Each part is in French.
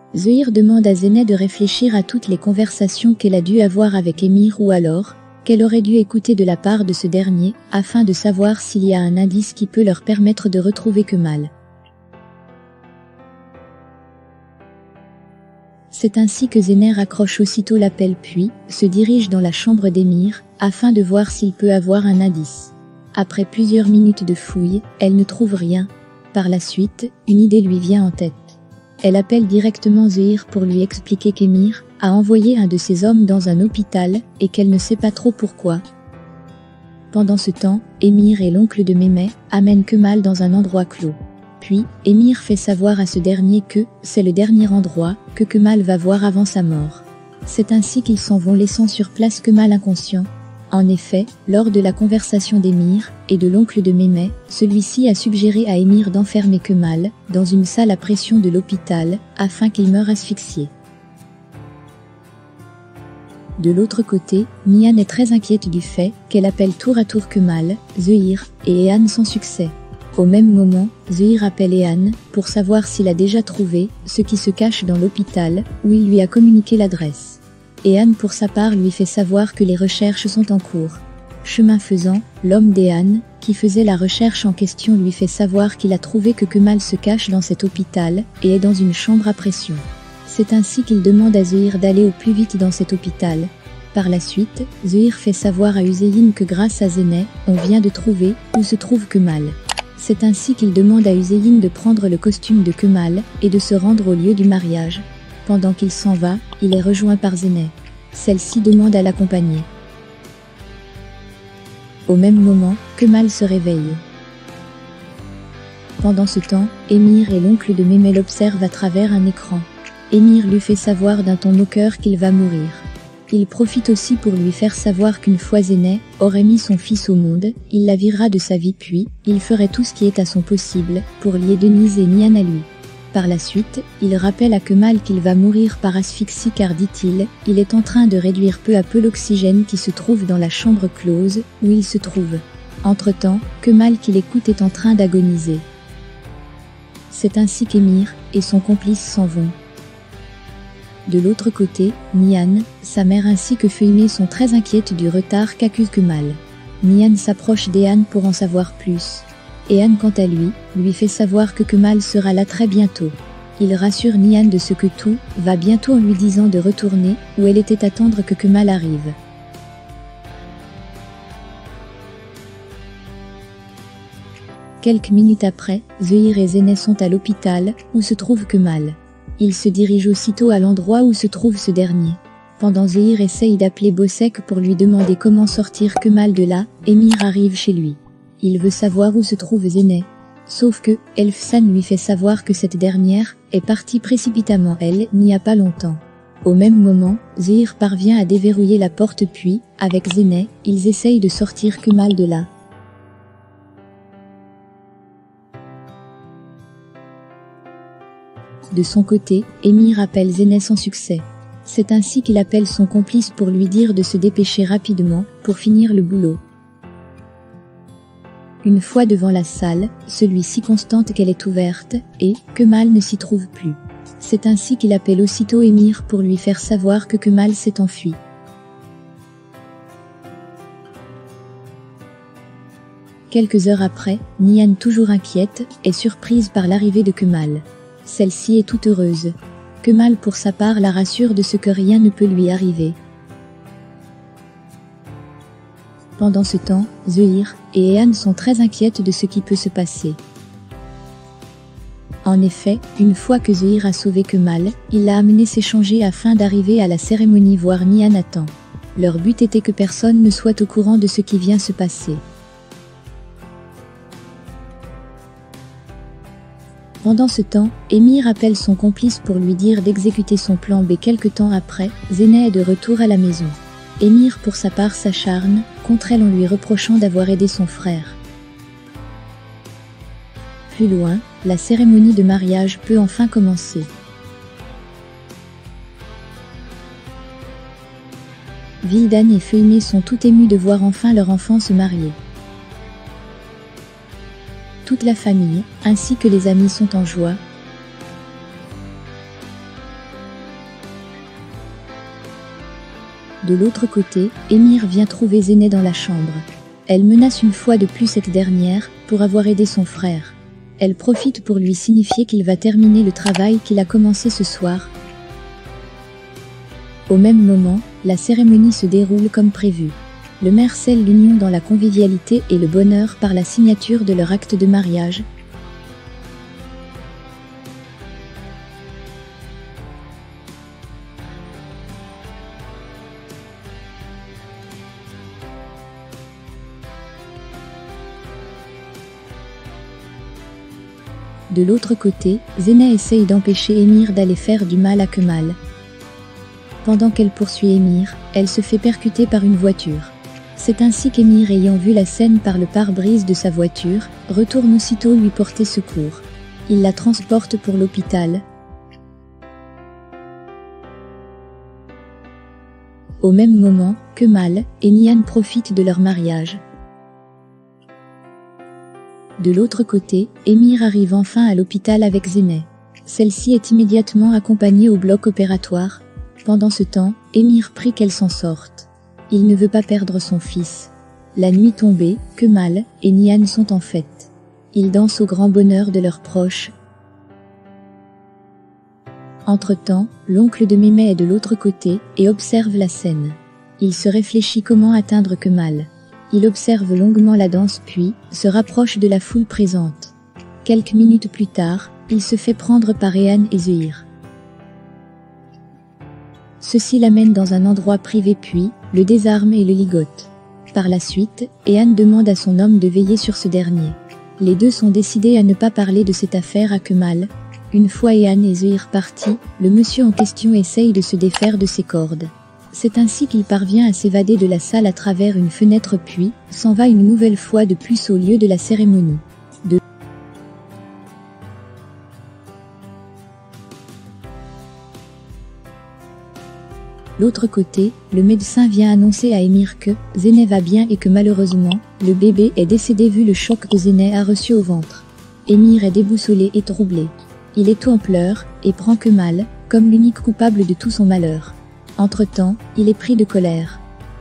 Zehir demande à Zeynep de réfléchir à toutes les conversations qu'elle a dû avoir avec Émir ou alors qu'elle aurait dû écouter de la part de ce dernier, afin de savoir s'il y a un indice qui peut leur permettre de retrouver Kemal. C'est ainsi que Zeynep raccroche aussitôt l'appel puis se dirige dans la chambre d'Émir, afin de voir s'il peut avoir un indice. Après plusieurs minutes de fouilles, elle ne trouve rien. Par la suite, une idée lui vient en tête. Elle appelle directement Zehir pour lui expliquer qu'Émir a envoyé un de ses hommes dans un hôpital et qu'elle ne sait pas trop pourquoi. Pendant ce temps, Émir et l'oncle de Mehmet amènent Kemal dans un endroit clos. Puis, Émir fait savoir à ce dernier que c'est le dernier endroit que Kemal va voir avant sa mort. C'est ainsi qu'ils s'en vont laissant sur place Kemal inconscient. En effet, lors de la conversation d'Émir et de l'oncle de Mehmet, celui-ci a suggéré à Émir d'enfermer Kemal dans une salle à pression de l'hôpital afin qu'il meure asphyxié. De l'autre côté, Nihan est très inquiète du fait qu'elle appelle tour à tour Kemal, Zehir et Ehan sans succès. Au même moment, Zehir appelle Ehan pour savoir s'il a déjà trouvé ce qui se cache dans l'hôpital où il lui a communiqué l'adresse. Ehan pour sa part lui fait savoir que les recherches sont en cours. Chemin faisant, l'homme d'Ehan, qui faisait la recherche en question lui fait savoir qu'il a trouvé que Kemal se cache dans cet hôpital et est dans une chambre à pression. C'est ainsi qu'il demande à Zehir d'aller au plus vite dans cet hôpital. Par la suite, Zehir fait savoir à Hüseyin que grâce à Zeynep, on vient de trouver où se trouve Kemal. C'est ainsi qu'il demande à Hüseyin de prendre le costume de Kemal et de se rendre au lieu du mariage. Pendant qu'il s'en va, il est rejoint par Zeynep. Celle-ci demande à l'accompagner. Au même moment, Kemal se réveille. Pendant ce temps, Émir et l'oncle de Mehmet l'observent à travers un écran. Émir lui fait savoir d'un ton moqueur qu'il va mourir. Il profite aussi pour lui faire savoir qu'une fois Zeynep aurait mis son fils au monde, il la virera de sa vie puis, il ferait tout ce qui est à son possible pour lier Denise et Nihan à lui. Par la suite, il rappelle à Kemal qu'il va mourir par asphyxie car, dit-il, il est en train de réduire peu à peu l'oxygène qui se trouve dans la chambre close où il se trouve. Entre-temps, Kemal qui l'écoute est en train d'agoniser. C'est ainsi qu'Émir et son complice s'en vont. De l'autre côté, Nihan, sa mère ainsi que Feuimé sont très inquiètes du retard qu'accuse Kemal. Nihan s'approche d'Ehan pour en savoir plus. Ehan quant à lui fait savoir que Kemal sera là très bientôt. Il rassure Nihan de ce que tout va bientôt en lui disant de retourner où elle était attendre que Kemal arrive. Quelques minutes après, Zehir et Zeynep sont à l'hôpital où se trouve Kemal. Ils se dirigent aussitôt à l'endroit où se trouve ce dernier. Pendant Zehir essaye d'appeler Bossek pour lui demander comment sortir Kemal de là, Émir arrive chez lui. Il veut savoir où se trouve Zeynep. Sauf que, Elfsan lui fait savoir que cette dernière est partie précipitamment elle n'y a pas longtemps. Au même moment, Zehir parvient à déverrouiller la porte puis, avec Zeynep, ils essayent de sortir Kemal de là. De son côté, Émir appelle Zeynep sans succès. C'est ainsi qu'il appelle son complice pour lui dire de se dépêcher rapidement pour finir le boulot. Une fois devant la salle, celui-ci constate qu'elle est ouverte et Kemal ne s'y trouve plus. C'est ainsi qu'il appelle aussitôt Émir pour lui faire savoir que Kemal s'est enfui. Quelques heures après, Nihan, toujours inquiète, est surprise par l'arrivée de Kemal. Celle-ci est toute heureuse. Kemal pour sa part la rassure de ce que rien ne peut lui arriver. Pendant ce temps, Zehir et Ehan sont très inquiètes de ce qui peut se passer. En effet, une fois que Zehir a sauvé Kemal, il l'a amené s'échanger afin d'arriver à la cérémonie voir Nihan à temps. Leur but était que personne ne soit au courant de ce qui vient se passer. Pendant ce temps, Émir appelle son complice pour lui dire d'exécuter son plan B. Quelque temps après, Zeynep est de retour à la maison. Émir pour sa part s'acharne contre elle en lui reprochant d'avoir aidé son frère. Plus loin, la cérémonie de mariage peut enfin commencer. Vildan et Feuimé sont tout émus de voir enfin leur enfant se marier. Toute la famille, ainsi que les amis sont en joie. De l'autre côté, Émir vient trouver Zeynep dans la chambre. Elle menace une fois de plus cette dernière, pour avoir aidé son frère. Elle profite pour lui signifier qu'il va terminer le travail qu'il a commencé ce soir. Au même moment, la cérémonie se déroule comme prévu. Le maire scelle l'union dans la convivialité et le bonheur par la signature de leur acte de mariage. De l'autre côté, Zeynep essaye d'empêcher Émir d'aller faire du mal à Kemal. Pendant qu'elle poursuit Émir, elle se fait percuter par une voiture. C'est ainsi qu'Émir, ayant vu la scène par le pare-brise de sa voiture, retourne aussitôt lui porter secours. Il la transporte pour l'hôpital. Au même moment, Kemal et Nihan profitent de leur mariage. De l'autre côté, Émir arrive enfin à l'hôpital avec Zeynep. Celle-ci est immédiatement accompagnée au bloc opératoire. Pendant ce temps, Émir prie qu'elle s'en sorte. Il ne veut pas perdre son fils. La nuit tombée, Kemal et Nihan sont en fête. Ils dansent au grand bonheur de leurs proches. Entre-temps, l'oncle de Mémé est de l'autre côté et observe la scène. Il se réfléchit comment atteindre Kemal. Il observe longuement la danse puis se rapproche de la foule présente. Quelques minutes plus tard, il se fait prendre par Ehan et Zehir. Ceux-ci l'amènent dans un endroit privé puis le désarment et le ligotent. Par la suite, Ehan demande à son homme de veiller sur ce dernier. Les deux sont décidés à ne pas parler de cette affaire à Kemal. Une fois Ehan et Zehir partis, le monsieur en question essaye de se défaire de ses cordes. C'est ainsi qu'il parvient à s'évader de la salle à travers une fenêtre puis s'en va une nouvelle fois de plus au lieu de la cérémonie. De l'autre côté, le médecin vient annoncer à Émir que Zeynep va bien et que malheureusement, le bébé est décédé vu le choc que Zeynep a reçu au ventre. Émir est déboussolé et troublé. Il est tout en pleurs et prend Kemal comme l'unique coupable de tout son malheur. Entre-temps, il est pris de colère.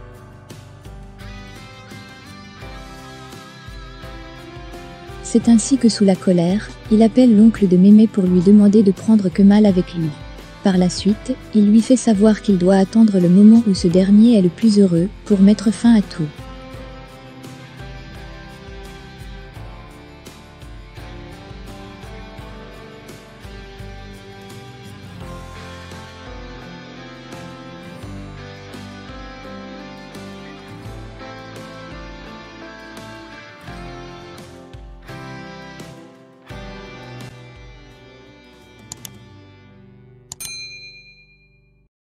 C'est ainsi que sous la colère, il appelle l'oncle de Mémé pour lui demander de prendre Kemal avec lui. Par la suite, il lui fait savoir qu'il doit attendre le moment où ce dernier est le plus heureux pour mettre fin à tout.